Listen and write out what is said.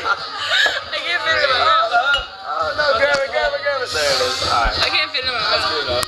can't fit it in my mouth. Oh, no, grab it. There it is. All right. I can't fit it in my mouth.